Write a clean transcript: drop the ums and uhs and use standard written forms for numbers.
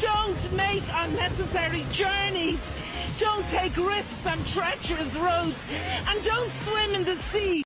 Don't make unnecessary journeys. Don't take risks on treacherous roads. And don't swim in the sea.